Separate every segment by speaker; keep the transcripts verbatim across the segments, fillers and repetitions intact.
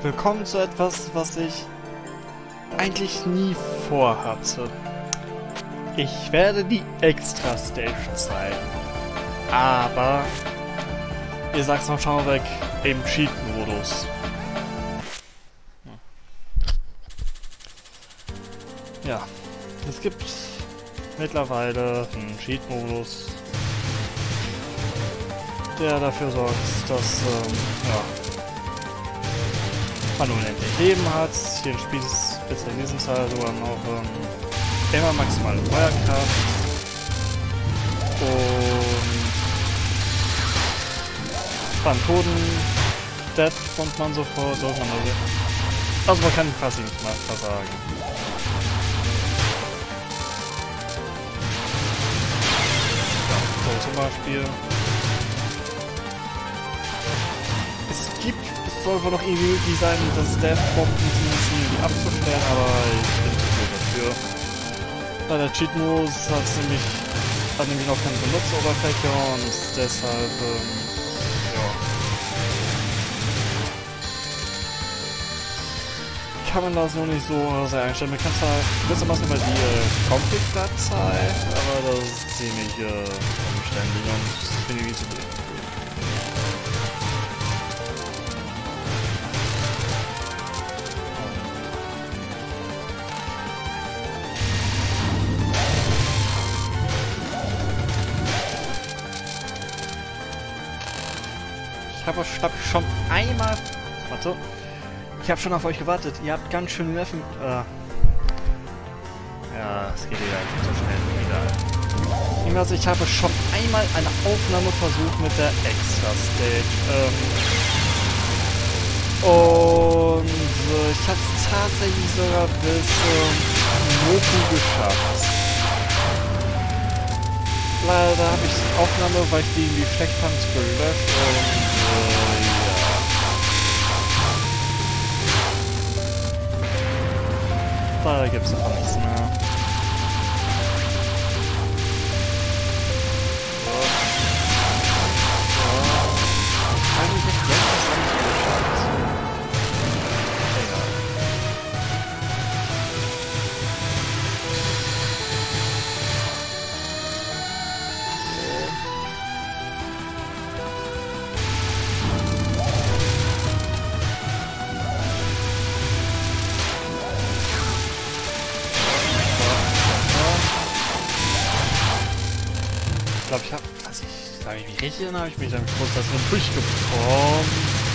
Speaker 1: Willkommen zu etwas, was ich eigentlich nie vorhatte. Ich werde die Extra-Stage zeigen. Aber, ihr sagt's noch schon weg, im Cheat-Modus. Ja, es gibt mittlerweile einen Cheat-Modus, der dafür sorgt, dass ähm, ja, man unendlich Leben hat. Hier im Spiel ist bis in diesem Teil sogar noch ähm, immer maximale Feuerkraft und beim Toten Death kommt man sofort, sollte man also, also man kann quasi nicht mal versagen. Ja, so zum Beispiel. Es gibt, es soll wohl noch irgendwie möglich sein, das Death-Bomben zumindest irgendwie abzustellen, aber ich bin zu viel dafür. Weil der Cheat-Modus hat nämlich, hat nämlich noch keine Benutzeroberfläche und deshalb, ähm, ja. Kann man das nur nicht so sehr einstellen. Man kann zwar gewissermaßen über die äh, Config-Datei, aber das ist ziemlich äh, umständlich und das finde ich nicht so gut. Ich habe schon einmal... Warte. Ich habe schon auf euch gewartet. Ihr habt ganz schön Nerven... Äh ja, es geht ja nicht so schnell wieder. Also ich habe schon einmal eine Aufnahme versucht mit der Extra-Stage. Ähm und äh, ich habe es tatsächlich sogar bis ähm, Moku geschafft. Leider habe ich die Aufnahme, weil ich die irgendwie schlecht fand, gelöscht und äh, ja. Da gibt es einfach nichts mehr. So. So. Eigentlich nicht jetzt, das habe ich geschafft. Egal. Ich glaube, ich habe, also ich sage ich mich richtig erinnere, habe ich mich dann kurz das nur durchgebombt.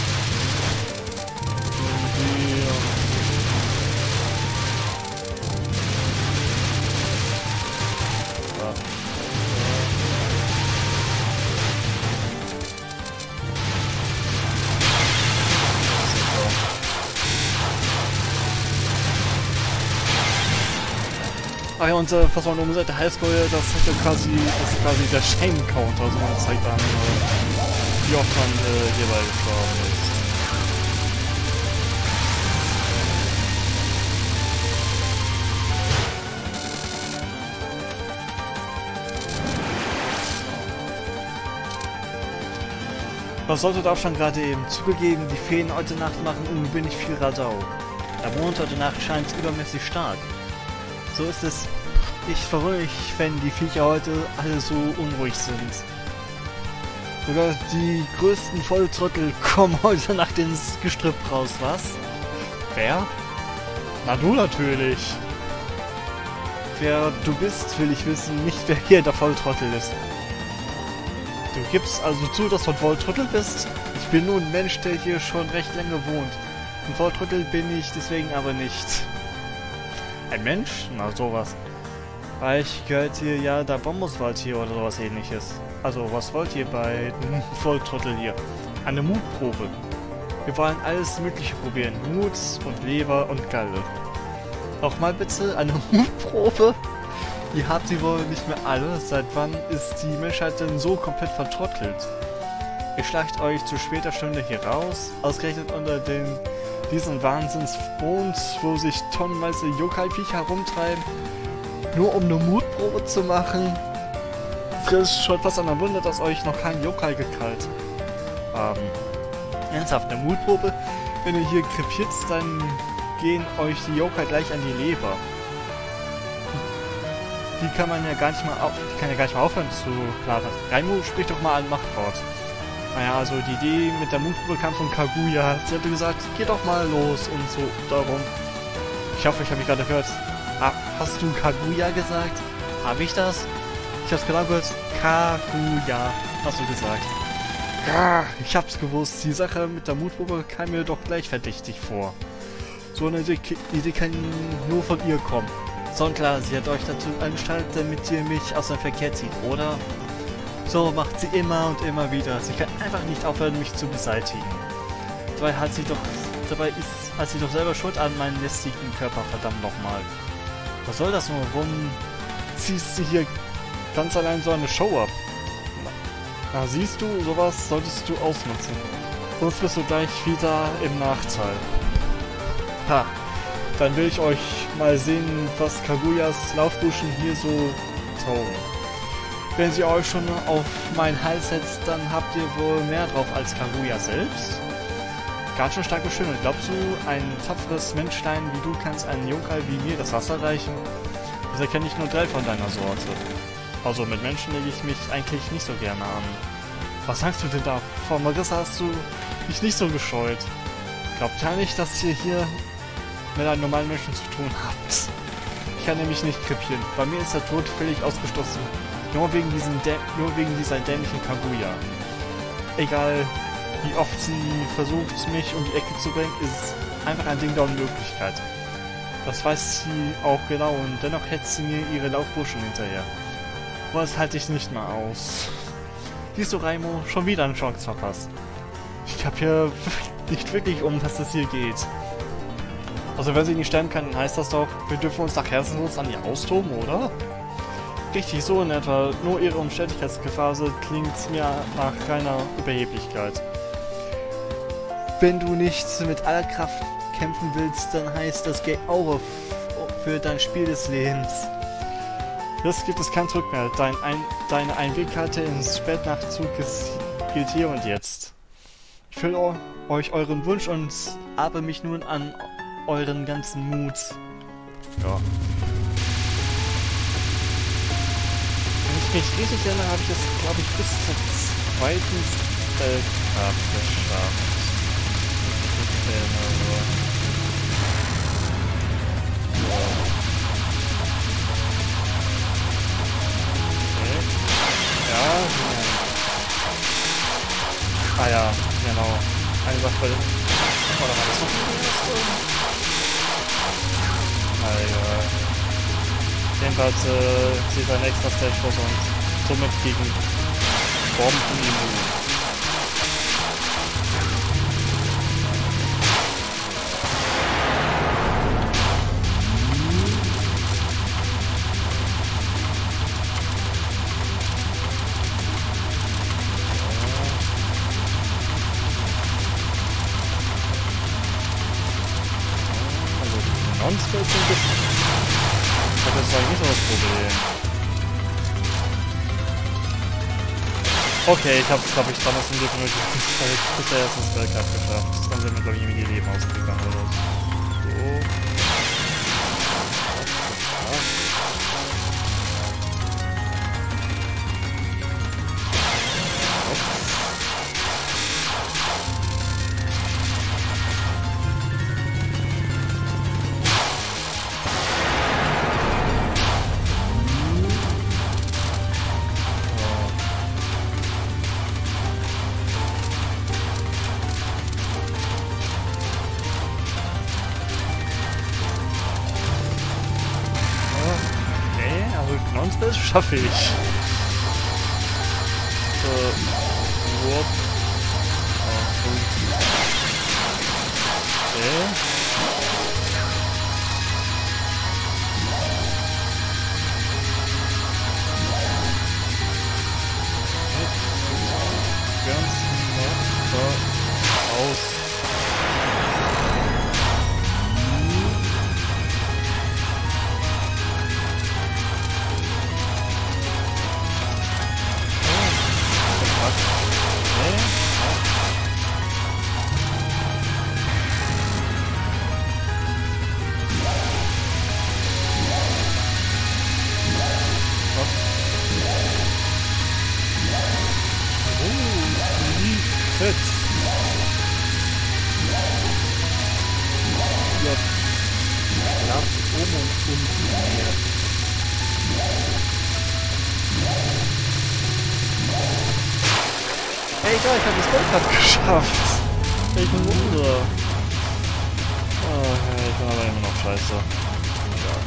Speaker 1: Ah ja, und äh, was man oben sieht, der Highscore, das zeigt ja quasi, das ist quasi der Shame-Counter, also man zeigt dann, äh, wie oft man äh, hierbei gestorben ist. Was sollte der Aufstand gerade eben? Zugegeben, die Feen heute Nacht machen ungewöhnlich viel Radau. Der Mond heute Nacht scheint übermäßig stark. So ist es. Ich verwirre mich, wenn die Viecher heute alle so unruhig sind. Sogar die größten Volltrottel kommen heute Nacht ins Gestrüpp raus, was? Wer? Na du natürlich. Wer du bist, will ich wissen, nicht wer hier der Volltrottel ist. Du gibst also zu, dass du ein Volltrottel bist? Ich bin nur ein Mensch, der hier schon recht lange wohnt. Ein Volltrottel bin ich deswegen aber nicht. Ein Mensch? Na sowas. Vielleicht gehört hier ja der Bombuswald hier oder sowas ähnliches. Also was wollt ihr bei dem Volltrottel hier? Eine Mutprobe. Wir wollen alles mögliche probieren. Mut und Leber und Galle. Nochmal bitte, eine Mutprobe? Ihr habt sie wohl nicht mehr alle. Seit wann ist die Menschheit denn so komplett vertrottelt? Ihr schleicht euch zu später Stunde hier raus, ausgerechnet unter den diesen Wahnsinnsmond, wo sich tonnenweise Yokai-Viecher herumtreiben, nur um eine Mutprobe zu machen. Es ist schon fast ein Wunder, dass euch noch kein Yokai gekallt haben. Ernsthaft, eine Mutprobe? Wenn ihr hier krepiert, dann gehen euch die Yokai gleich an die Leber. Die kann man ja gar nicht mal auf, die kann ja gar nicht mal aufhören zu klappern. Raimo spricht doch mal ein Machtwort. Naja, also die Idee mit der Mutprobe kam von Kaguya. Sie hatte gesagt, geh doch mal los und so darum. Ich hoffe, ich habe mich gerade gehört. Ah, hast du Kaguya gesagt? Habe ich das? Ich hab's genau gehört. Kaguya, hast du gesagt. Ja, ich hab's gewusst. Die Sache mit der Mutprobe kam mir doch gleich verdächtig vor. So eine Idee, Idee kann nur von ihr kommen. Sonnenklar, sie hat euch dazu angestellt, damit ihr mich aus dem Verkehr zieht, oder? So macht sie immer und immer wieder. Sie kann einfach nicht aufhören, mich zu beseitigen. Dabei hat sie doch, dabei ist, hat sie doch selber Schuld an meinem lästigen Körper, verdammt nochmal. Was soll das nur? Warum ziehst du hier ganz allein so eine Show ab? Na, siehst du, sowas solltest du ausnutzen. Sonst bist du gleich wieder im Nachteil. Ha, dann will ich euch mal sehen, was Kaguyas Laufbuschen hier so taugen. Wenn sie euch schon auf meinen Hals setzt, dann habt ihr wohl mehr drauf als Kaguya selbst. Ganz schön starke Stimme. Glaubst du, ein tapferes Menschlein wie du kannst einen Yokai wie mir das Wasser reichen? Das erkenne ich nur drei von deiner Sorte. Also mit Menschen lege ich mich eigentlich nicht so gerne an. Was sagst du denn da? Vor Marissa hast du dich nicht so gescheut. Glaubt ja nicht, dass ihr hier mit einem normalen Menschen zu tun habt. Ich kann nämlich nicht krepieren. Bei mir ist der Tod völlig ausgeschlossen. Nur wegen, diesen Dä nur wegen dieser dämlichen Kaguya. Egal wie oft sie versucht, mich um die Ecke zu bringen, ist es einfach ein Ding der Unmöglichkeit. Das weiß sie auch genau und dennoch hetzt sie mir ihre Laufburschen hinterher. Aber das halte ich nicht mal aus. Siehst du, Raimo, schon wieder eine Chance verpasst. Ich hab hier nicht wirklich um, dass es hier geht. Also wenn sie nicht sterben kann, dann heißt das doch, wir dürfen uns nach Herzenslust an ihr austoben, oder? Richtig so in etwa, nur ihre Unsterblichkeitsgefahr klingt mir nach keiner Überheblichkeit. Wenn du nicht mit aller Kraft kämpfen willst, dann heißt das Game Over für dein Spiel des Lebens. Jetzt gibt es kein Zurück mehr. Dein ein, deine Einwegkarte ins Spätnachtzug gilt hier und jetzt. Ich fülle euch euren Wunsch und habe mich nun an euren ganzen Mut. Ja. Wenn ich mich richtig erinnere, habe ich es, glaube ich, bis zur zweiten Weltkarte geschafft. Ich erinnere. Okay. Ja, ja. Ah ja, genau. Eine Sache bei dem. Oder war das noch die erste? Egal. Jedenfalls äh, sieht ein extra Stage vor und somit gegen Bomben immun. Non-Space ein bisschen. Aber das war nicht so das Problem. Okay, ich hab's, glaube ich, damals im Glück benötigt, bis er erst das Weltcup geschafft. Dann sind wir, glaube ich, irgendwie die Leben ausgegangen oder so. So. Das schaffe ich. So. Whoop. Okay. Ganz noch aus. unten hier. Ey, egal, ich hab das Gold grad geschafft. Welchen Wunder. Oh, ja, ich bin aber immer noch scheiße. Egal.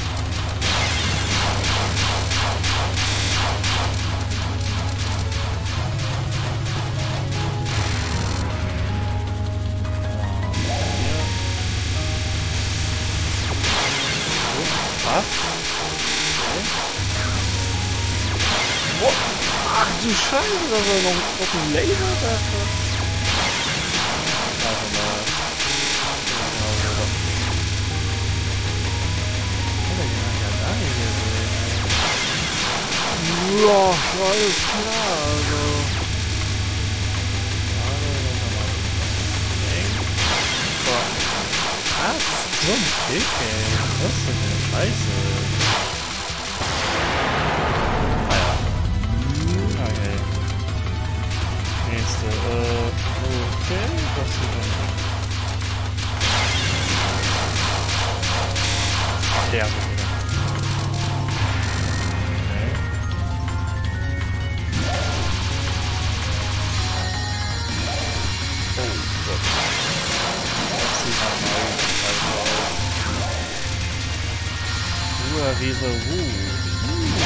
Speaker 1: Was? Okay. What? Ach du Scheiße, da war noch, noch ein Laser da. Warte mal. Ja, alles klar, also. Was? So ein Kick, ey. Was ist denn für eine Scheiße? Ah ja. Okay. Nächste, äh, okay, das ist dann. Ach, der ist wieder. Riese, uh.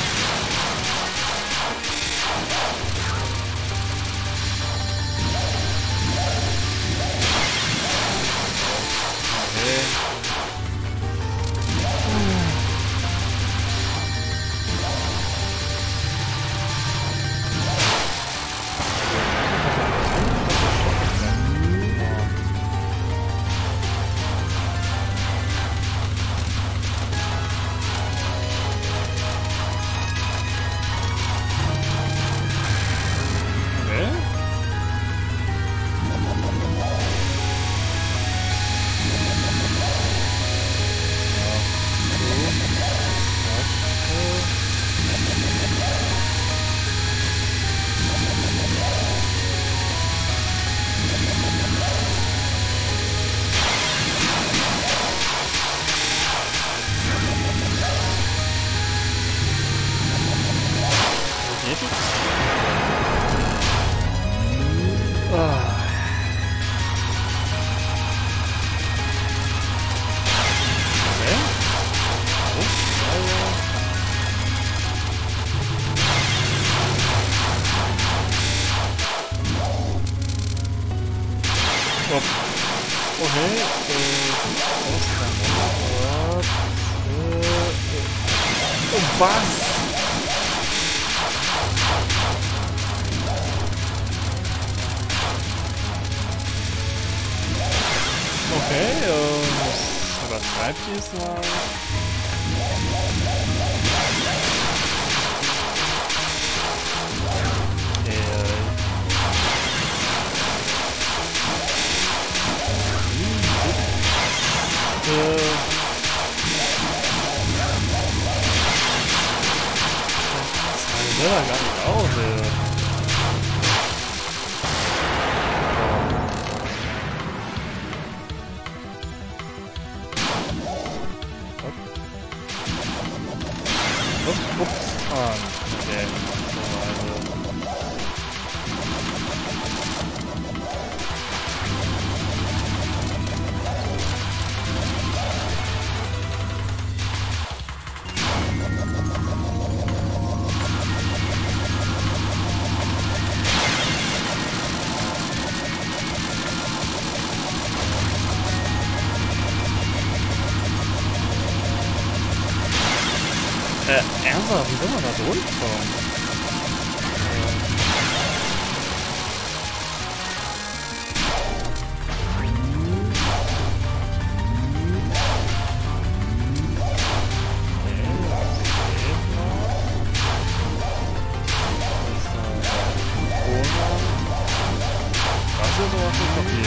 Speaker 1: Okay, äh, oh, was? Okay, ähm, das übertreibt diesmal. Äh, das sah gar nicht aus, ey. Ups, ups. Ah, okay. Äh, ernsthaft, wie soll man da durchkommen? Das ist aber schon viel.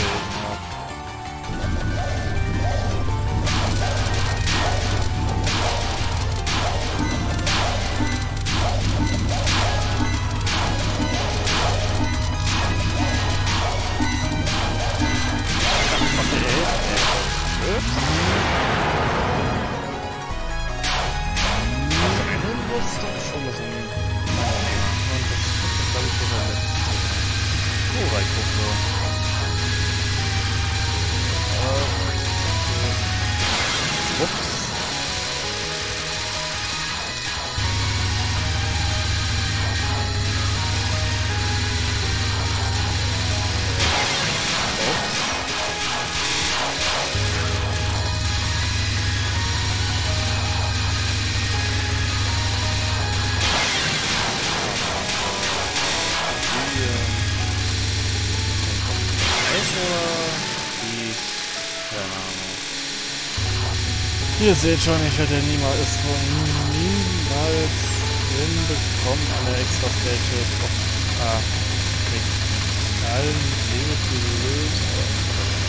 Speaker 1: Keine Ahnung. Ihr seht schon, ich werde niemals, es wohl niemals hinbekommen, eine extra Stage auf ah, mit allen Wege zu lösen.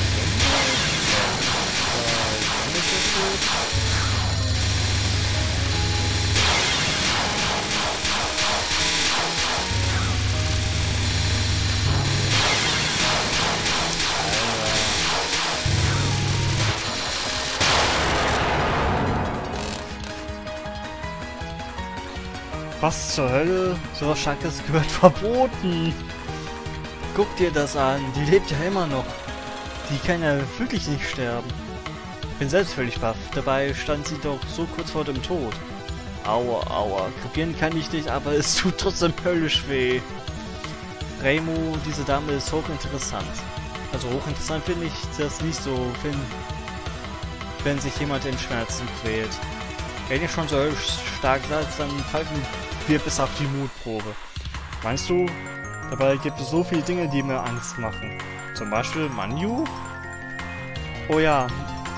Speaker 1: Was zur Hölle? So was Starkes gehört verboten. Guck dir das an, die lebt ja immer noch. Die kann ja wirklich nicht sterben. Bin selbst völlig baff. Dabei stand sie doch so kurz vor dem Tod. Aua, aua. Krepieren kann ich nicht, aber es tut trotzdem höllisch weh. Reimu, diese Dame ist hochinteressant. Also hochinteressant finde ich das nicht so, find, wenn sich jemand in Schmerzen quält. Wenn ihr schon so höllisch stark seid, dann fallen wir bis auf die Mutprobe. Meinst du? Dabei gibt es so viele Dinge, die mir Angst machen. Zum Beispiel Manju? Oh ja.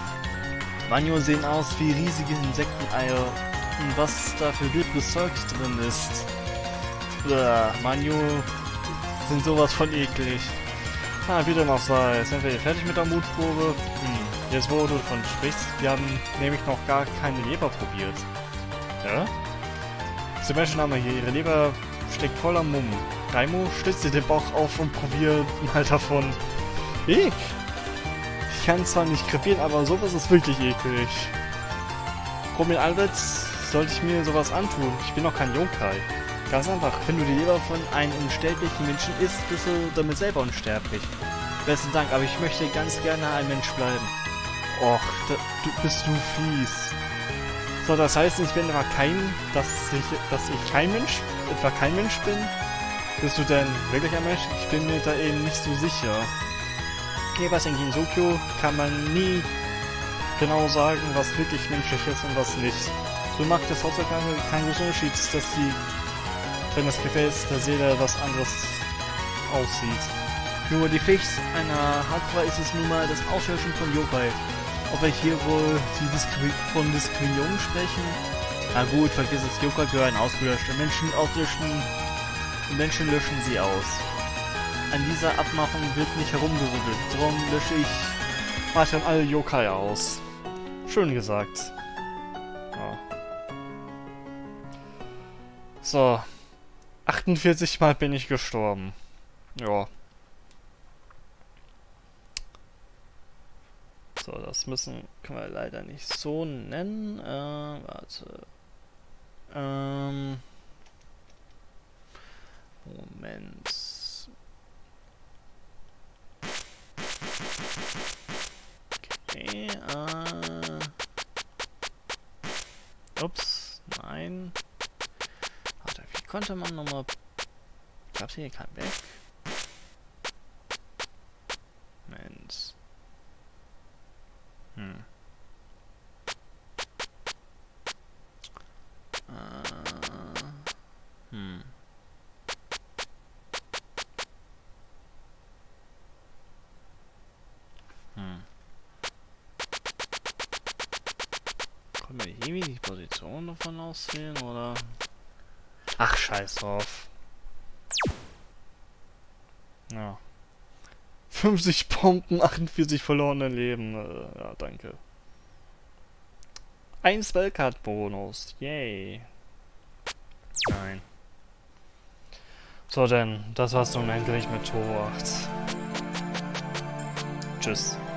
Speaker 1: Manju sehen aus wie riesige Insekteneier. Und was da für wildes Zeug drin ist. Uah, Manju sind sowas von eklig. Ah, wie dem auch sei. Sind wir fertig mit der Mutprobe? Hm, jetzt wo du davon sprichst, wir haben nämlich noch gar keine Leber probiert. Ja? Die Menschen haben hier, ihre Leber steckt voller Mumm. Reimu stützt dir den Bauch auf und probiert mal davon. Eek! Ich kann zwar nicht krepieren, aber sowas ist wirklich eklig. Robin Alberts, sollte ich mir sowas antun? Ich bin doch kein Yokai. Ganz einfach, wenn du die Leber von einem unsterblichen Menschen isst, bist du damit selber unsterblich. Besten Dank, aber ich möchte ganz gerne ein Mensch bleiben. Och, da, du bist du fies. So, das heißt, ich bin etwa kein, dass ich, dass ich kein Mensch, etwa kein Mensch bin? Bist du denn wirklich ein Mensch? Ich bin mir da eben nicht so sicher. Hier was in Ginzokyo kann man nie genau sagen, was wirklich menschlich ist und was nicht. So macht es heutzutage keinen großen Unterschied, dass die, wenn das Gefäß der Seele was anderes aussieht. Nur die Pflicht einer Hakura ist es nun mal das Auslöschen von Yokai. Ob wir hier wohl die Diskri von Diskriminierung sprechen? Na gut, vergiss es, Yokai gehören ausgelöscht. Menschen auslöschen, Menschen löschen sie aus. An dieser Abmachung wird nicht herumgerüttelt, darum lösche ich weiterhin alle Yokai aus. Schön gesagt. Ja. So. achtundvierzig Mal bin ich gestorben. Ja. So, das müssen, können wir leider nicht so nennen. Äh, warte. Ähm. Moment. Okay, äh. Ups, nein. Warte, wie konnte man nochmal. Gab's hier kein Weg? Moment. Hm. Äh. Hm. Hm. Können wir irgendwie die Position davon auswählen, oder? Ach, scheiß drauf. Ja. fünfzig Bomben, achtundvierzig verlorene Leben. Äh, ja, danke. Ein Spellcard-Bonus. Yay. Nein. So denn, das war's nun endlich mit Turbo acht. Tschüss.